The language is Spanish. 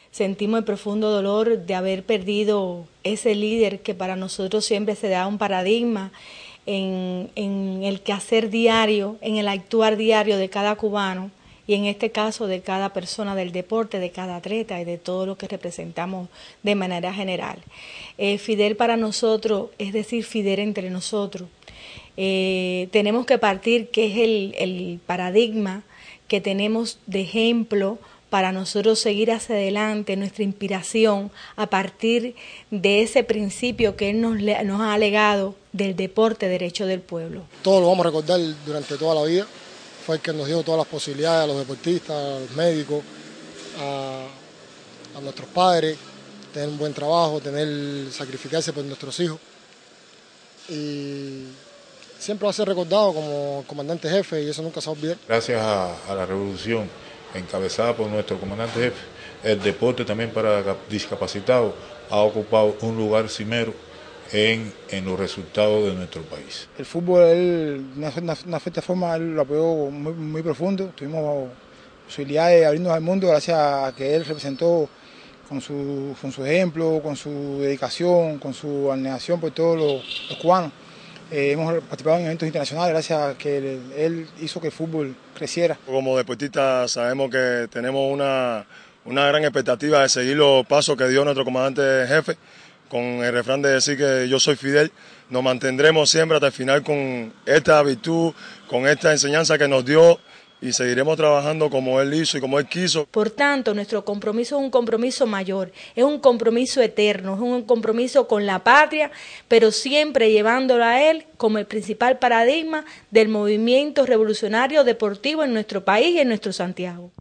sentimos el profundo dolor de haber perdido ese líder que para nosotros siempre se da un paradigma en el quehacer diario, en el actuar diario de cada cubano y en este caso de cada persona del deporte, de cada atleta y de todo lo que representamos de manera general. Fidel para nosotros, es decir, Fidel entre nosotros. Tenemos que partir que es el paradigma que tenemos de ejemplo para nosotros seguir hacia adelante, nuestra inspiración a partir de ese principio que él nos ha legado del deporte, derecho del pueblo. Todo lo vamos a recordar durante toda la vida. Fue el que nos dio todas las posibilidades a los deportistas, a los médicos, a nuestros padres, tener un buen trabajo, sacrificarse por nuestros hijos. Y siempre va a ser recordado como comandante jefe y eso nunca se va a olvidar. Gracias a la revolución encabezada por nuestro comandante jefe, el deporte también para discapacitados ha ocupado un lugar cimero en los resultados de nuestro país. El fútbol, de una cierta forma, él lo apoyó muy profundo. Tuvimos posibilidad de abrirnos al mundo gracias a que él representó con su ejemplo, con su dedicación, con su abnegación por todos los cubanos. Hemos participado en eventos internacionales gracias a que él hizo que el fútbol creciera. Como deportistas sabemos que tenemos una gran expectativa de seguir los pasos que dio nuestro comandante jefe, con el refrán de decir que yo soy Fidel. Nos mantendremos siempre hasta el final con esta virtud, con esta enseñanza que nos dio y seguiremos trabajando como él hizo y como él quiso. Por tanto, nuestro compromiso es un compromiso mayor, es un compromiso eterno, es un compromiso con la patria, pero siempre llevándolo a él como el principal paradigma del movimiento revolucionario deportivo en nuestro país y en nuestro Santiago.